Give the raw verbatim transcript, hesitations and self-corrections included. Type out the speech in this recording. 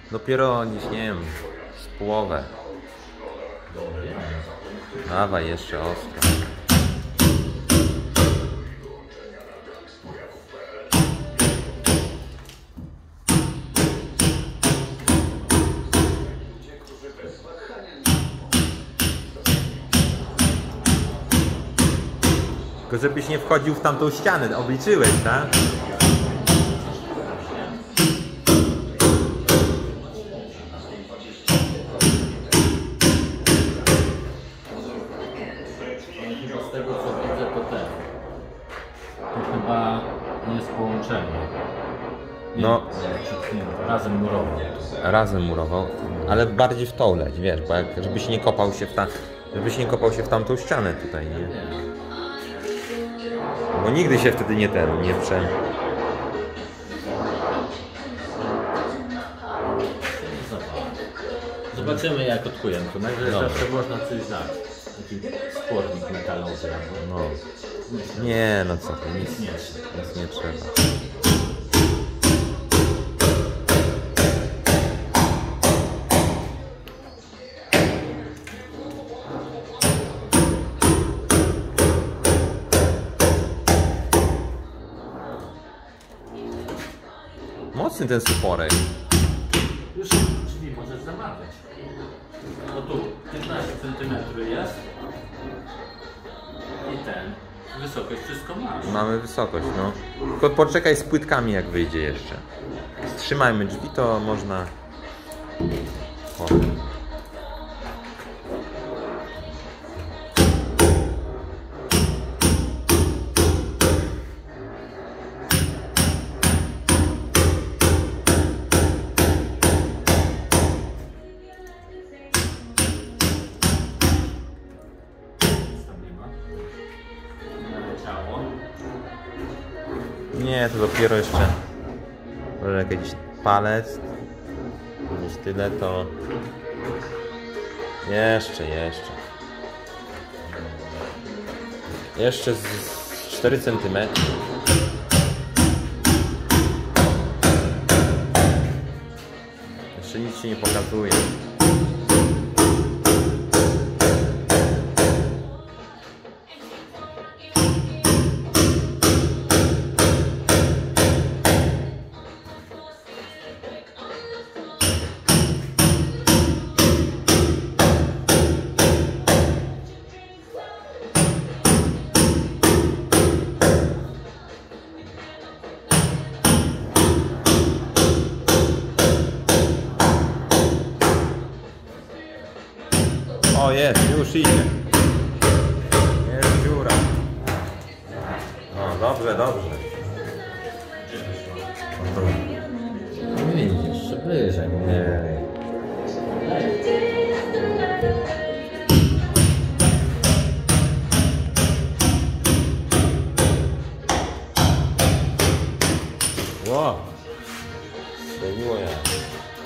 Dopiero dziś, nie wiem, z połowę. Dawaj jeszcze ostro. Tylko żebyś nie wchodził w tamtą ścianę, obliczyłeś, tak? Z tego co widzę, to ten. To chyba nie jest połączenie. Nie, No. nie, razem murował. Razem murował, ale bardziej w tą leć, wiesz, bo jak, żebyś nie kopał się w ta, żebyś nie kopał się w tamtą ścianę tutaj, nie? Bo nigdy się wtedy nie ten, nie prze... Zobaczymy jak odkujemy to. Najwyżej Dobra. zawsze można coś dać. Taki spornik metalowy albo... No. Nie, no co to, nic, Nie. nic nie trzeba. Mocny ten suporek. Już drzwi możesz zamawiać. Bo tu piętnaście centymetrów jest. I ten. Wysokość wszystko masz. Mamy wysokość, no. Tylko poczekaj z płytkami jak wyjdzie jeszcze. Wstrzymajmy drzwi, to można... O. Nie, to dopiero jeszcze może jakiś palec, gdzieś tyle to jeszcze, jeszcze jeszcze z cztery centymetry. Jeszcze nic się nie pokazuje. O, jest, już idzie. Jest dziura. No, dobrze, dobrze. Nie widzisz, bliżej. Nie. Wow. Strzeliło ja.